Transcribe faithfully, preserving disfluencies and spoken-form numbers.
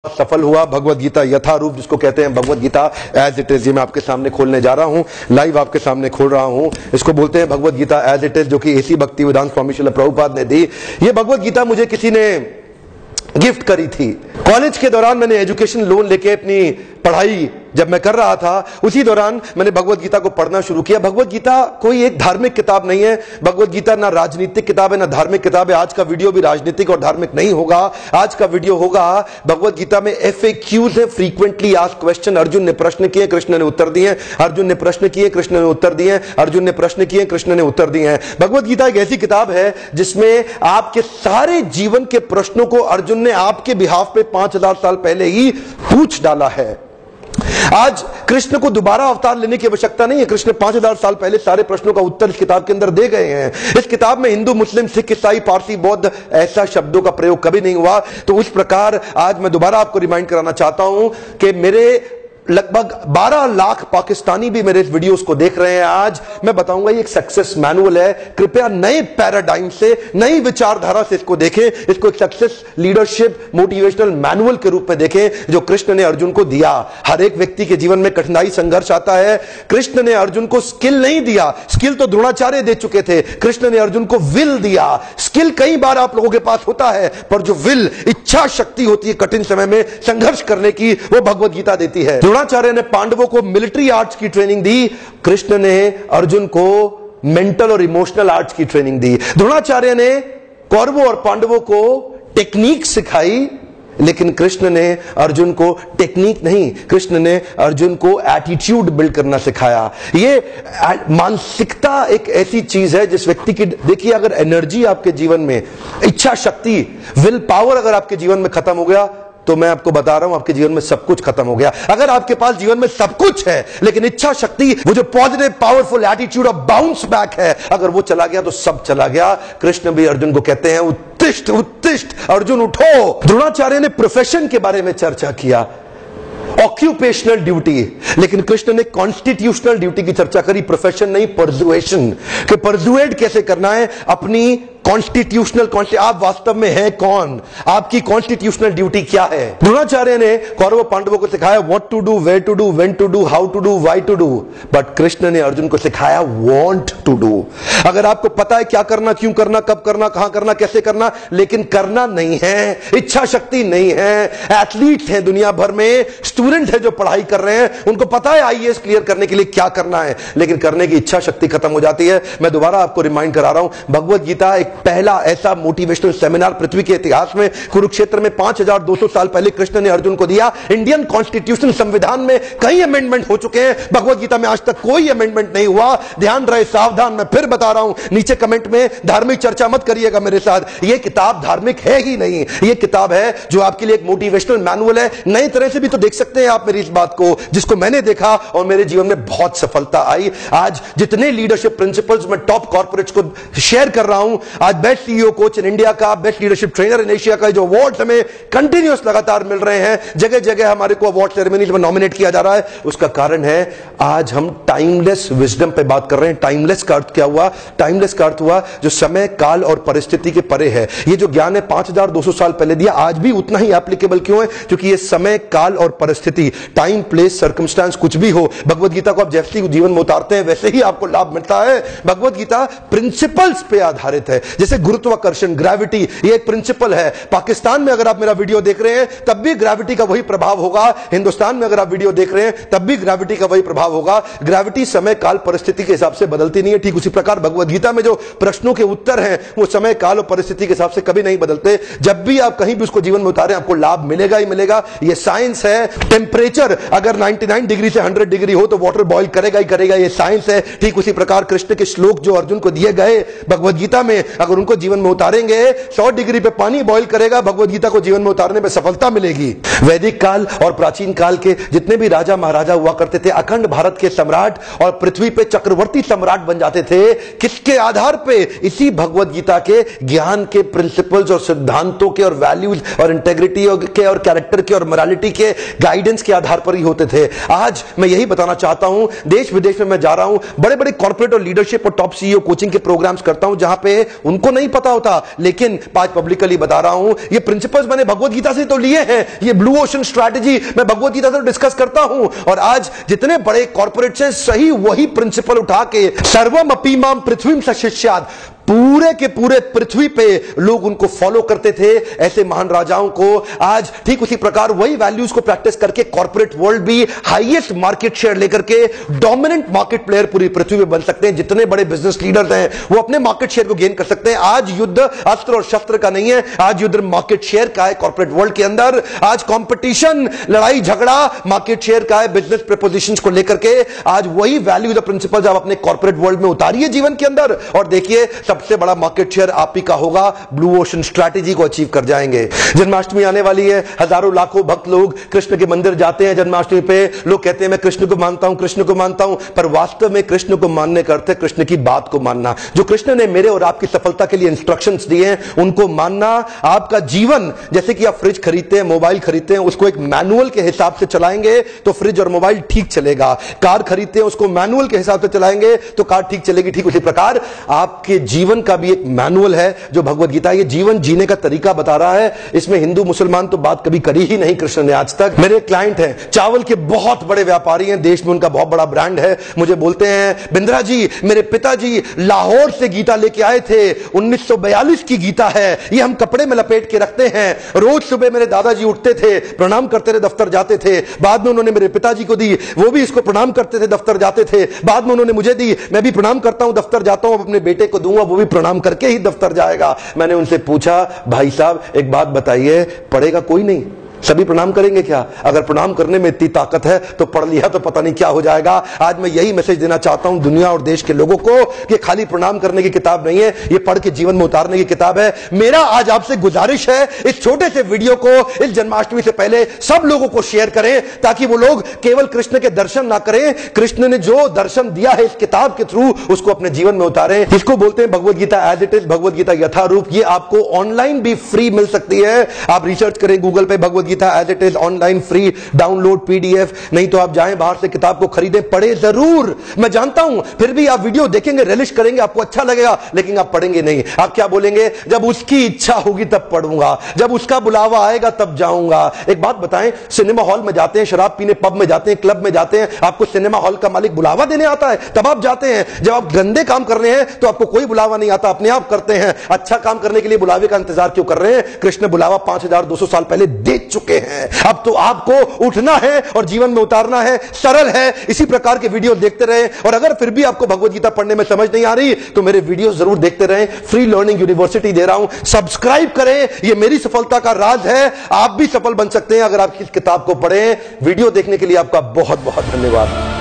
सफल हुआ। भगवत गीता यथारूप जिसको कहते हैं, Bhagavad Gita as it is, ये मैं आपके सामने खोलने जा रहा हूं, लाइव आपके सामने खोल रहा हूं। इसको बोलते हैं Bhagavad Gita as it is, जो कि एसी भक्ति वेदांत स्वामी श्रील प्रभुपाद ने दी। ये भगवत गीता मुझे किसी ने गिफ्ट करी थी। कॉलेज के दौरान मैंने एजुकेशन लोन लेके अपनी पढ़ाई जब मैं कर रहा था, उसी दौरान मैंने भगवत गीता को पढ़ना शुरू किया। भगवत गीता कोई एक धार्मिक किताब नहीं है। भगवत गीता ना राजनीतिक किताब है ना धार्मिक किताब है। आज का वीडियो भी राजनीतिक और धार्मिक नहीं होगा। आज का वीडियो होगा, भगवत गीता में एफ ए क्यूज है, फ्रीक्वेंटली आस्क्ड क्वेश्चन। अर्जुन ने प्रश्न किए, कृष्ण ने उत्तर दिए। अर्जुन ने प्रश्न किए, कृष्ण ने उत्तर दिए। अर्जुन ने प्रश्न किए, कृष्ण ने उत्तर दिए हैं। भगवत गीता एक ऐसी किताब है जिसमें आपके सारे जीवन के प्रश्नों को अर्जुन ने आपके बिहाफ पे पांच हजार साल पहले ही पूछ डाला है। आज कृष्ण को दोबारा अवतार लेने की आवश्यकता नहीं है। कृष्ण पांच हजार साल पहले सारे प्रश्नों का उत्तर इस किताब के अंदर दे गए हैं। इस किताब में हिंदू, मुस्लिम, सिख, ईसाई, पारसी, बौद्ध ऐसा शब्दों का प्रयोग कभी नहीं हुआ। तो उस प्रकार आज मैं दोबारा आपको रिमाइंड कराना चाहता हूं कि मेरे लगभग बारह लाख पाकिस्तानी भी मेरे इस वीडियोस को देख रहे हैं। आज मैं बताऊंगा ये एक सक्सेस मैनुअल है। कृपया नए पैराडाइम से, नई विचारधारा से इसको देखें। इसको एक सक्सेस लीडरशिप मोटिवेशनल मैनुअल के रूप में देखें, जो कृष्ण ने अर्जुन को दिया। हर एक व्यक्ति के जीवन में कठिनाई, संघर्ष आता है। कृष्ण ने अर्जुन को स्किल नहीं दिया, स्किल तो द्रोणाचार्य दे चुके थे। कृष्ण ने अर्जुन को विल दिया। स्किल कई बार आप लोगों के पास होता है, पर जो विल, इच्छा शक्ति होती है कठिन समय में संघर्ष करने की, वो भगवत गीता देती है। द्रोणाचार्य ने पांडवों को मिलिट्री आर्ट्स की ट्रेनिंग दी, कृष्ण ने अर्जुन को मेंटल और इमोशनल आर्ट्स की ट्रेनिंग दी। द्रोणाचार्य ने कौरवों और पांडवों को टेक्निक सिखाई, लेकिन कृष्ण ने अर्जुन को टेक्निक नहीं, कृष्ण ने अर्जुन को एटीट्यूड बिल्ड करना सिखाया। ये मानसिकता एक ऐसी चीज है जिस व्यक्ति की, देखिए, अगर एनर्जी आपके जीवन में, इच्छा शक्ति, विल पावर अगर आपके जीवन में खत्म हो गया, तो मैं आपको बता रहा हूं आपके जीवन में सब कुछ खत्म हो गया। अगर आपके पास जीवन में सब कुछ है, लेकिन इच्छा शक्ति, वो जो positive powerful attitude of bounce back है, अगर वो चला गया तो सब चला गया। कृष्ण भी अर्जुन को कहते हैं, उत्तिष्ठ उत्तिष्ठ अर्जुन उठो। द्रोणाचार्य ने प्रोफेशन के बारे में चर्चा किया, ऑक्यूपेशनल ड्यूटी, लेकिन कृष्ण ने कॉन्स्टिट्यूशनल ड्यूटी की चर्चा करी। प्रोफेशन नहीं, परसुएशन, कि परसुएड कैसे करना है अपनी कॉन्स्टिट्यूशनल, आप वास्तव में है कौन, आपकी कॉन्स्टिट्यूशनल ड्यूटी क्या है। द्रोणाचार्य ने कौरव पांडवों को सिखाया what to do, where to do, when to do, how to do, why to do, but Krishna ने अर्जुन को सिखाया वांट टू डू। अगर आपको पता है क्या करना, क्यों करना, कब करना, कहां करना, कैसे करना, लेकिन करना नहीं है, इच्छा शक्ति नहीं है। एथलीट हैं दुनिया भर में, स्टूडेंट है जो पढ़ाई कर रहे हैं, उनको पता है आई ए एस क्लियर करने के लिए क्या करना है, लेकिन करने की इच्छा शक्ति खत्म हो जाती है। मैं दोबारा आपको रिमाइंड करा रहा हूं, भगवत गीता एक पहला ऐसा मोटिवेशनल सेमिनार पृथ्वी के इतिहास में, कुरुक्षेत्र में पांच हजार दो सौ साल पहले कृष्ण ने अर्जुन को दिया। इंडियन कॉन्स्टिट्यूशन, संविधान में कई अमेंडमेंट हो चुके हैं, भगवत गीता में आज तक कोई अमेंडमेंट नहीं हुआ। ध्यान रहे, सावधान, मैं फिर बता रहा हूं, नीचे कमेंट में धार्मिक चर्चा मत करिएगा मेरे साथ। यह किताब धार्मिक है ही नहीं, यह किताब है जो आपके लिए एक मोटिवेशनल मैनुअल है। नई तरह से भी तो देख सकते हैं आप मेरी इस बात को, जिसको मैंने देखा और मेरे जीवन में बहुत सफलता आई। आज जितने लीडरशिप प्रिंसिपल्स मैं टॉप कॉर्पोरेट्स को शेयर कर रहा हूं, आज best CEO coach in India का, best leadership trainer in Asia का, जो अवार्ड्स हमें कंटिन्यूअस लगातार मिल रहे हैं, जगह जगह हमारे को अवार्ड सेरेमनीज में नॉमिनेट किया जा रहा है, उसका कारण है आज हम टाइमलेस विजडम पे बात कर रहे हैं। टाइमलेस का अर्थ क्या हुआ? टाइमलेस का अर्थ हुआ जो समय, काल और परिस्थिति के परे है। ये जो ज्ञान है पांच हजार दो सौ साल पहले दिया, आज भी उतना ही एप्लीकेबल क्यों है? क्योंकि ये समय, काल और परिस्थिति, टाइम, प्लेस, सर्कमस्टांस कुछ भी हो, भगवत गीता को आप जैसे ही जीवन में उतारते हैं वैसे ही आपको लाभ मिलता है। भगवत गीता प्रिंसिपल्स पे आधारित है, जैसे गुरुत्वाकर्षण, ग्रेविटी, ये एक प्रिंसिपल है। पाकिस्तान में अगर आप मेरा वीडियो देख रहे हैं तब भी ग्रेविटी का वही प्रभाव होगा, हिंदुस्तान में अगर आप वीडियो देख रहे हैं तब भी ग्रेविटी का वही प्रभाव होगा। ग्रेविटी समय, काल, परिस्थिति के हिसाब से बदलती नहीं है। ठीक उसी प्रकार भगवत गीता में जो प्रश्नों के उत्तर हैं वो समय, काल और परिस्थिति के हिसाब से कभी नहीं बदलते। जब भी आप कहीं भी उसको जीवन में उतारें आपको लाभ मिलेगा ही मिलेगा। ये साइंस है। टेम्परेचर अगर निन्यानवे डिग्री से सौ डिग्री हो तो वाटर बॉईल करेगा ही करेगा, ये साइंस है। ठीक उसी प्रकार कृष्ण के श्लोक जो अर्जुन को दिए गए भगवत गीता में, अगर उनको जीवन में उतारेंगे, सौ डिग्री पे पानी बॉईल करेगा, भगवत गीता को जीवन में उतारने में सफलता मिलेगी। वैदिक काल और प्राचीन काल के जितने भी राजा महाराजा हुआ करते थे, अखंड भारत के सम्राट और पृथ्वी पे चक्रवर्ती सम्राट बन जाते थे। किसके आधार पे? इसी भगवत गीता के ज्ञान के प्रिंसिपल्स और सिद्धांतों के और वैल्यूज और इंटेग्रिटी के और कैरेक्टर के और मोरालिटी के गाइडेंस के आधार पर ही होते थे। आज मैं यही बताना चाहता हूं, देश विदेश में मैं जा रहा हूं, बड़े बड़े कॉर्पोरेट और लीडरशिप और टॉप सीईओ कोचिंग के प्रोग्राम्स करता हूं, जहां पे उनको नहीं पता होता, लेकिन आज पब्लिकली बता रहा हूं, ये प्रिंसिपल्स मैंने भगवत गीता से तो लिए हैं। ये ब्लू ओशन स्ट्रैटेजी मैं भगवत गीता से डिस्कस करता हूं, और आज जितने बड़े कॉर्पोरेट्स हैं सही वही प्रिंसिपल उठा के सर्वम अपीमाम पृथ्वीम सशिष्यात्, पूरे के पूरे पृथ्वी पे लोग उनको फॉलो करते थे, ऐसे महान राजाओं को। आज ठीक उसी प्रकार वही वैल्यूज को प्रैक्टिस करके कॉर्पोरेट वर्ल्ड भी हाईएस्ट मार्केट शेयर लेकर के डोमिनेंट मार्केट प्लेयर पूरी पृथ्वी पे बन सकते हैं। जितने बड़े बिजनेस लीडर्स हैं वो अपने मार्केट शेयर को गेन कर सकते हैं। आज युद्ध अस्त्र और शस्त्र का नहीं है, आज युद्ध मार्केट शेयर का है। कॉर्पोरेट वर्ल्ड के अंदर आज कंपटीशन, लड़ाई झगड़ा मार्केट शेयर का है, बिजनेस प्रपोजिशंस को लेकर के। आज वही वैल्यूज और प्रिंसिपल्स आप अपने कॉर्पोरेट वर्ल्ड में उतारिए जीवन के अंदर, और देखिए सबसे बड़ा मार्केट शेयर आप ही का होगा। ब्लू ओशन स्ट्रैटेजी को अचीव कर जाएंगे। जन्माष्टमी आने वाली है, हजारों लाखों भक्त लोग कृष्ण के मंदिर जाते हैं जन्माष्टमी पे। लोग कहते हैं मैं कृष्ण को मानता हूं, कृष्ण को मानता हूं, पर वास्तव में कृष्ण को मानने का अर्थ है कृष्ण की बात को मानना। जो कृष्ण ने मेरे और आपकी सफलता के लिए इंस्ट्रक्शंस दिए हैं उनको मानना। आपका जीवन जैसे कि आप फ्रिज खरीदते हैं, मोबाइल खरीदते हैं, उसको एक मैनुअल के हिसाब से चलाएंगे तो फ्रिज और मोबाइल ठीक चलेगा। कार खरीदते हैं, उसको मैनुअल के हिसाब से चलाएंगे तो कार ठीक चलेगी। ठीक उसी प्रकार आपके जीवन का भी एक मैनुअल है जो भगवत गीता, ये जीवन जीने का तरीका बता रहा है। इसमें हिंदू मुसलमान तो बात कभी करी ही नहीं कृष्ण ने आज तक। मेरे क्लाइंट हैं, चावल के बहुत बड़े व्यापारी हैं, देश में उनका बहुत बड़ा ब्रांड है। मुझे बोलते हैं बिंद्रा जी, मेरे पिताजी लाहौर से गीता लेके आए थे, उन्नीस सौ बयालीस की गीता है, ये हम कपड़े में लपेट के रखते हैं। रोज सुबह मेरे दादाजी उठते थे, प्रणाम करते थे, दफ्तर जाते थे। बाद में उन्होंने मेरे पिताजी को दी, वो भी इसको प्रणाम करते थे, दफ्तर जाते थे। बाद में उन्होंने मुझे दी, मैं भी प्रणाम करता हूं, दफ्तर जाता हूं। अब अपने बेटे को दूंगा, वो भी प्रणाम करके ही दफ्तर जाएगा। मैंने उनसे पूछा, भाई साहब एक बात बताइए, पढ़ेगा कोई नहीं? सभी प्रणाम करेंगे क्या? अगर प्रणाम करने में इतनी ताकत है तो पढ़ लिया तो पता नहीं क्या हो जाएगा। आज मैं यही मैसेज देना चाहता हूं दुनिया और देश के लोगों को कि खाली प्रणाम करने की किताब नहीं है, ये पढ़ के जीवन में उतारने की किताब है। मेरा आज आपसे गुजारिश है, इस छोटे से वीडियो को इस जन्माष्टमी से पहले सब लोगों को शेयर करें, ताकि वो लोग केवल कृष्ण के दर्शन ना करें, कृष्ण ने जो दर्शन दिया है इस किताब के थ्रू उसको अपने जीवन में उतारें। इसको बोलते हैं Bhagavad Gita as it is, Bhagavad Gita यथारूप। ये आपको ऑनलाइन भी फ्री मिल सकती है। आप रिसर्च करें गूगल पे, Bhagavad Gita as it is online free download PDF. नहीं तो आप जाएं बाहर से किताब को खरीदें, पढ़े जरूर। मैं जानता हूं फिर भी आप वीडियो देखेंगे, रिलिश करेंगे, आपको अच्छा लगेगा, लेकिन आप पढ़ेंगे नहीं। आप क्या बोलेंगे? जब उसकी इच्छा होगी तब पढ़ूंगा, जब उसका बुलावा आएगा तब जाऊंगा। एक बात बताएं, सिनेमा हॉल में जाते हैं, शराब पीने पब में जाते हैं, क्लब में जाते हैं, आपको सिनेमा हॉल का मालिक बुलावा देने आता है तब आप जाते हैं। जब आप गंदे काम कर रहे हैं तो आपको कोई बुलावा नहीं आता, अपने आप करते हैं। अच्छा काम करने के लिए बुलावे का इंतजार क्यों कर रहे हैं? कृष्ण बुलावा पांच हजार दो सौ साल पहले दे चुके हैं। अब तो आपको उठना है और जीवन में उतारना है। सरल है। इसी प्रकार के वीडियो देखते रहें, और अगर फिर भी आपको भगवत गीता पढ़ने में समझ नहीं आ रही तो मेरे वीडियो जरूर देखते रहें। फ्री लर्निंग यूनिवर्सिटी दे रहा हूं, सब्सक्राइब करें। यह मेरी सफलता का राज है। आप भी सफल बन सकते हैं अगर आप इस किताब को पढ़ें। वीडियो देखने के लिए आपका बहुत बहुत धन्यवाद।